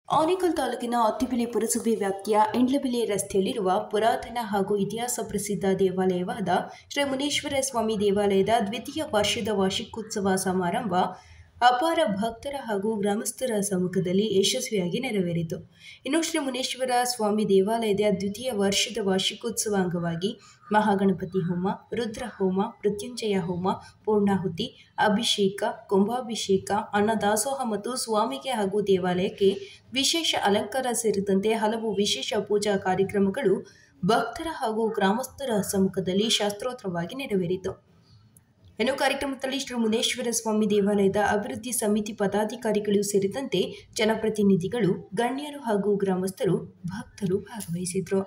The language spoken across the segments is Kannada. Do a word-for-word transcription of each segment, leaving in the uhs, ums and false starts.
ಆನೇಕಲ್ ತಾಲೂಕಿನ ಅತ್ತಿಬೆಲೆ ಪುರಸಭೆ ವ್ಯಾಪ್ತಿಯ ಎಂಡ್ಲಬೆಲೆ ರಸ್ತೆಯಲ್ಲಿರುವ ಪುರಾತನ ಹಾಗೂ ಇತಿಹಾಸ ಪ್ರಸಿದ್ಧ ದೇವಾಲಯವಾದ ಶ್ರೀ ಮುನೇಶ್ವರ ಸ್ವಾಮಿ ದೇವಾಲಯದ ದ್ವಿತೀಯ ವರ್ಷದ ವಾರ್ಷಿಕೋತ್ಸವ ಸಮಾರಂಭ ಅಪಾರ ಭಕ್ತರ ಹಾಗೂ ಗ್ರಾಮಸ್ಥರ ಸಮ್ಮುಖದಲ್ಲಿ ಯಶಸ್ವಿಯಾಗಿ ನೆರವೇರಿತು. ಇನ್ನು ಶ್ರೀ ಮುನೇಶ್ವರ ಸ್ವಾಮಿ ದೇವಾಲಯದ ದ್ವಿತೀಯ ವರ್ಷದ ವಾರ್ಷಿಕೋತ್ಸವ ಅಂಗವಾಗಿ ಮಹಾಗಣಪತಿ ಹೋಮ, ರುದ್ರ ಹೋಮ, ಮೃತ್ಯುಂಜಯ ಹೋಮ, ಪೂರ್ಣಾಹುತಿ, ಅಭಿಷೇಕ, ಕುಂಭಾಭಿಷೇಕ, ಅನ್ನದಾಸೋಹ ಮತ್ತು ಸ್ವಾಮಿಗೆ ಹಾಗೂ ದೇವಾಲಯಕ್ಕೆ ವಿಶೇಷ ಅಲಂಕಾರ ಸೇರಿದಂತೆ ಹಲವು ವಿಶೇಷ ಪೂಜಾ ಕಾರ್ಯಕ್ರಮಗಳು ಭಕ್ತರ ಹಾಗೂ ಗ್ರಾಮಸ್ಥರ ಸಮ್ಮುಖದಲ್ಲಿ ಶಾಸ್ತ್ರೋತ್ರವಾಗಿ ನೆರವೇರಿತು. ಇನ್ನು ಕಾರ್ಯಕ್ರಮದಲ್ಲಿ ಶ್ರೀ ಮುನೇಶ್ವರ ಸ್ವಾಮಿ ದೇವಾಲಯದ ಅಭಿವೃದ್ಧಿ ಸಮಿತಿ ಪದಾಧಿಕಾರಿಗಳು ಸೇರಿದಂತೆ ಜನಪ್ರತಿನಿಧಿಗಳು, ಗಣ್ಯರು ಹಾಗೂ ಗ್ರಾಮಸ್ಥರು, ಭಕ್ತರು ಭಾಗವಹಿಸಿದರು.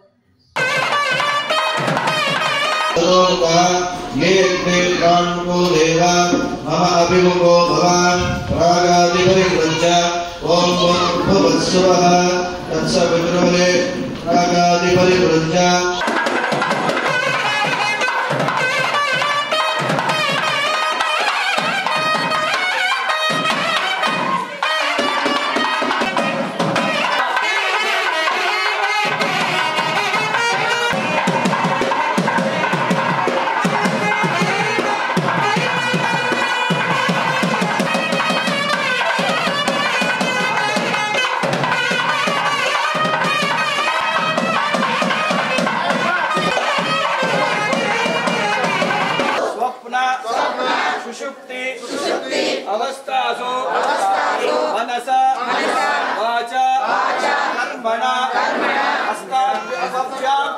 सुषुप्ति अवस्थासु मनसा वाचा कर्मणा हस्ताभ्याम्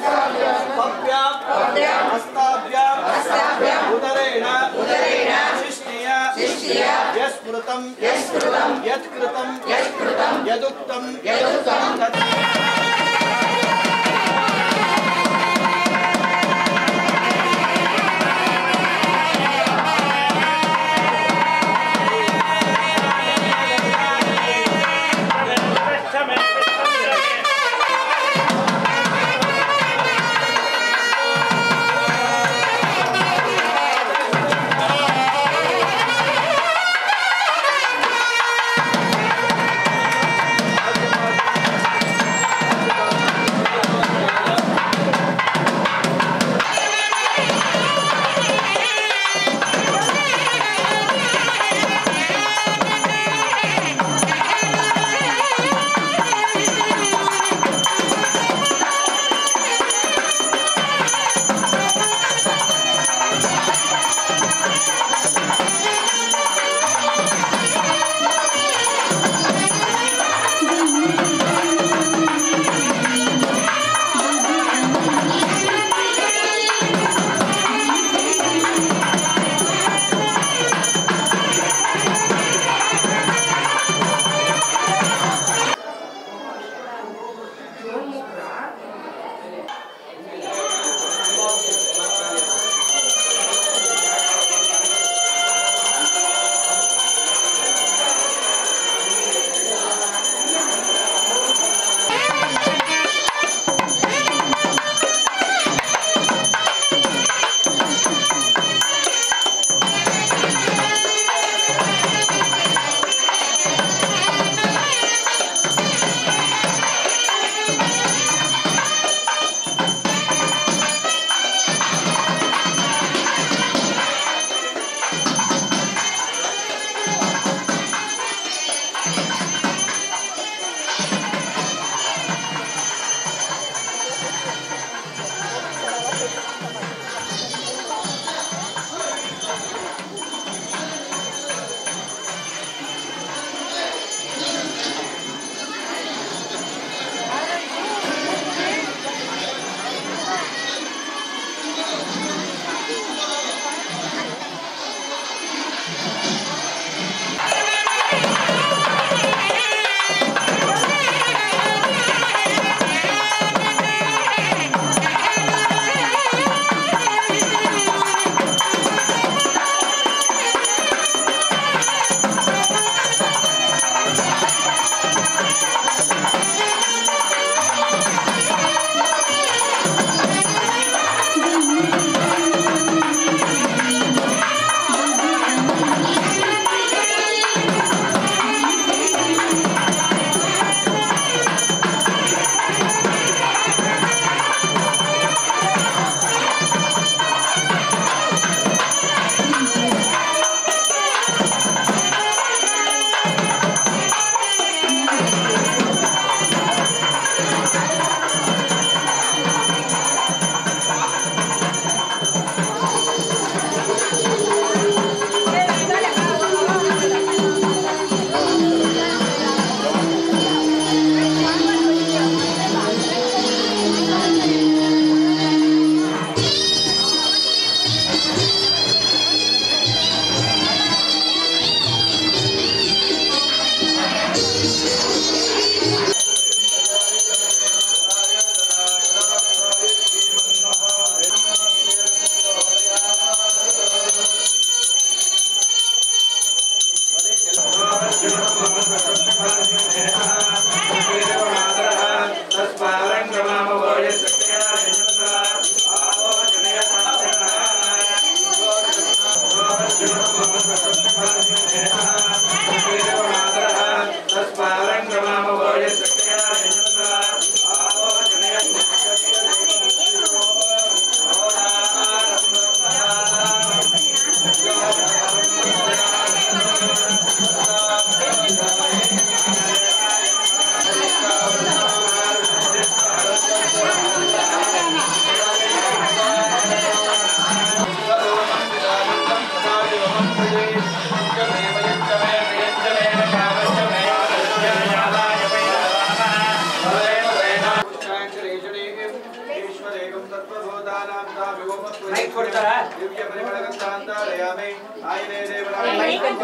हस्ताभ्याम् उदरेण शिष्णिया यस्मृतं यत्कृतं यदुक्तं ದಿವ್ಯ ಪರಿಮಳಗಂಧಾಂತಾರಯಾಮಿ ಆಯುನೇ ದೇವರಾಯ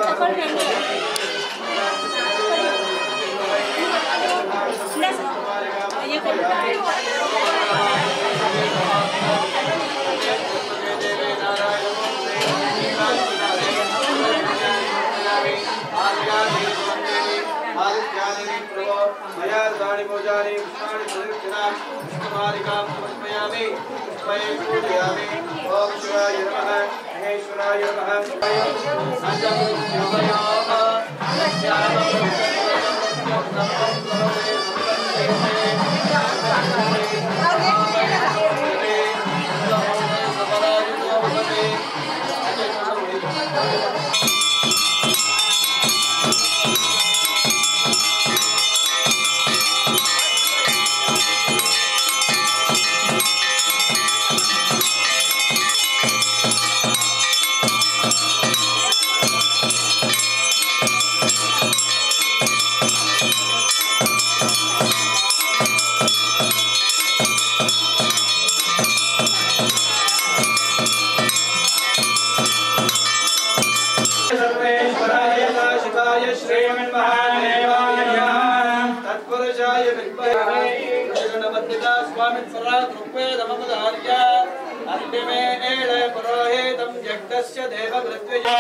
मया दानि भोजानि पुष्पाणि प्रदक्षिणा पुष्पमालिकां समर्पयामि पुष्पैः पूजयामि ओम शिवाय नमः महेश्वराय नमः अंतिमे एळे पुरोहितं जगदस्य देववृत्वया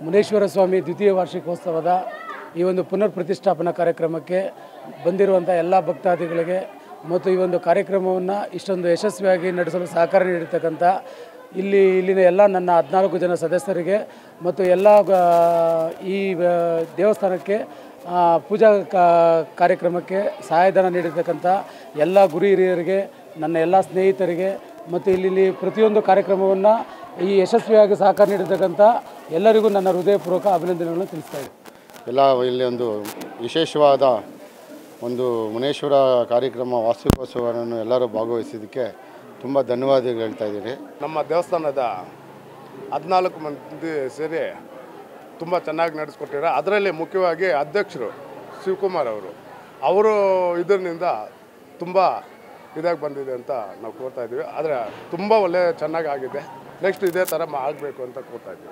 ಮುನೇಶ್ವರ ಸ್ವಾಮಿ ದ್ವಿತೀಯ ವಾರ್ಷಿಕೋತ್ಸವದ ಈ ಒಂದು ಪುನರ್ ಪ್ರತಿಷ್ಠಾಪನಾ ಕಾರ್ಯಕ್ರಮಕ್ಕೆ ಬಂದಿರುವಂಥ ಎಲ್ಲ ಭಕ್ತಾದಿಗಳಿಗೆ ಮತ್ತು ಈ ಒಂದು ಕಾರ್ಯಕ್ರಮವನ್ನು ಇಷ್ಟೊಂದು ಯಶಸ್ವಿಯಾಗಿ ನಡೆಸಲು ಸಹಕಾರ ನೀಡಿರ್ತಕ್ಕಂಥ ಇಲ್ಲಿ ಇಲ್ಲಿನ ಎಲ್ಲ ನನ್ನ ಹದಿನಾಲ್ಕು ಜನ ಸದಸ್ಯರಿಗೆ ಮತ್ತು ಎಲ್ಲ ಈ ದೇವಸ್ಥಾನಕ್ಕೆ ಪೂಜಾ ಕಾರ್ಯಕ್ರಮಕ್ಕೆ ಸಹಾಯಧನ ನೀಡಿರ್ತಕ್ಕಂಥ ಎಲ್ಲ ಗುರು ಹಿರಿಯರಿಗೆ, ನನ್ನ ಎಲ್ಲ ಸ್ನೇಹಿತರಿಗೆ ಮತ್ತು ಇಲ್ಲಿ ಪ್ರತಿಯೊಂದು ಕಾರ್ಯಕ್ರಮವನ್ನು ಈ ಯಶಸ್ವಿಯಾಗಿ ಸಹಕಾರ ನೀಡಿರ್ತಕ್ಕಂಥ ಎಲ್ಲರಿಗೂ ನನ್ನ ಹೃದಯಪೂರ್ವಕ ಅಭಿನಂದನೆಗಳನ್ನು ತಿಳಿಸ್ತಾ ಇದ್ದೀನಿ. ಎಲ್ಲ ಇಲ್ಲಿ ಒಂದು ವಿಶೇಷವಾದ ಒಂದು ಮುನೇಶ್ವರ ಕಾರ್ಯಕ್ರಮ ವಾರ್ಷಿಕೋತ್ಸವವನ್ನು ಎಲ್ಲರೂ ಭಾಗವಹಿಸಿದ್ದಕ್ಕೆ ತುಂಬ ಧನ್ಯವಾದಗಳು ಹೇಳ್ತಾ ಇದ್ದೀನಿ. ನಮ್ಮ ದೇವಸ್ಥಾನದ ಹದಿನಾಲ್ಕು ಮಂದಿ ಸೇರಿ ತುಂಬ ಚೆನ್ನಾಗಿ ನಡೆಸ್ಕೊಟ್ಟಿದ್ದಾರೆ. ಅದರಲ್ಲಿ ಮುಖ್ಯವಾಗಿ ಅಧ್ಯಕ್ಷರು ಶಿವಕುಮಾರ್ ಅವರು ಅವರು ಇದರಿಂದ ತುಂಬ ಇದಾಗಿ ಬಂದಿದೆ ಅಂತ ನಾವು ಕೋರ್ತಾ ಇದ್ದೀವಿ. ಆದರೆ ತುಂಬ ಒಳ್ಳೆ ಚೆನ್ನಾಗಿ ಆಗಿದೆ. ನೆಕ್ಸ್ಟ್ ಇದೇ ಥರ ಆಗಬೇಕು ಅಂತ ಕೋರ್ತಾ ಇದ್ದೀವಿ.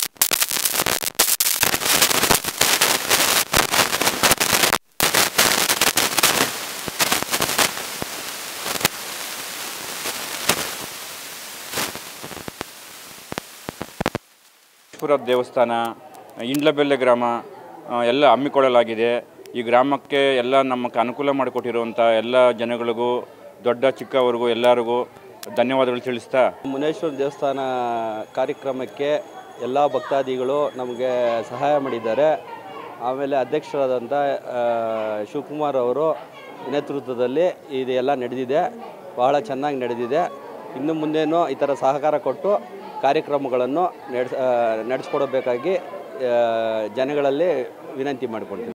ಪುರ ದೇವಸ್ಥಾನ ಇಂಡ್ಲಬೆಲೆ ಗ್ರಾಮ ಎಲ್ಲ ಹಮ್ಮಿಕೊಳ್ಳಲಾಗಿದೆ. ಈ ಗ್ರಾಮಕ್ಕೆ ಎಲ್ಲ ನಮಗೆ ಅನುಕೂಲ ಮಾಡಿಕೊಟ್ಟಿರುವಂಥ ಎಲ್ಲ ಜನಗಳಿಗೂ ದೊಡ್ಡ ಚಿಕ್ಕವರಿಗೂ ಎಲ್ಲರಿಗೂ ಧನ್ಯವಾದಗಳು ತಿಳಿಸ್ತಾ, ಮುನೇಶ್ವರ ದೇವಸ್ಥಾನ ಕಾರ್ಯಕ್ರಮಕ್ಕೆ ಎಲ್ಲ ಭಕ್ತಾದಿಗಳು ನಮಗೆ ಸಹಾಯ ಮಾಡಿದ್ದಾರೆ. ಆಮೇಲೆ ಅಧ್ಯಕ್ಷರಾದಂಥ ಶಿವಕುಮಾರ್ ಅವರು ನೇತೃತ್ವದಲ್ಲಿ ಇದೆಲ್ಲ ನಡೆದಿದೆ, ಬಹಳ ಚೆನ್ನಾಗಿ ನಡೆದಿದೆ. ಇನ್ನು ಮುಂದೇನೂ ಈ ಥರ ಸಹಕಾರ ಕೊಟ್ಟು ಕಾರ್ಯಕ್ರಮಗಳನ್ನು ನಡೆಸ ನಡೆಸ್ಕೊಡಬೇಕಾಗಿ ಜನಗಳಲ್ಲಿ ವಿನಂತಿ ಮಾಡಿಕೊಳ್ತೀನಿ.